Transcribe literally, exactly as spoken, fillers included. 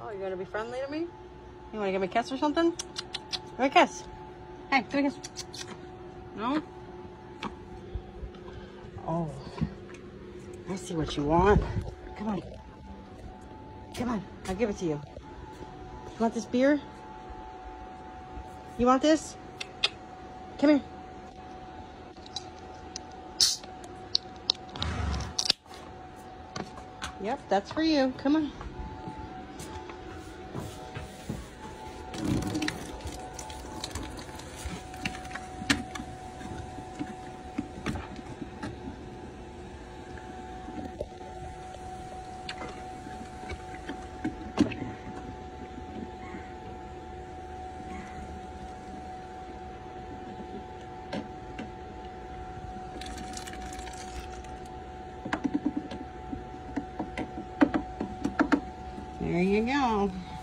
Oh, you're gonna be friendly to me? You wanna give me a kiss or something? Give me a kiss. Hey, give me a kiss. No? Oh. I see what you want. Come on. Come on. I'll give it to you. You want this beer? You want this? Come here. Yep, that's for you. Come on. There you go.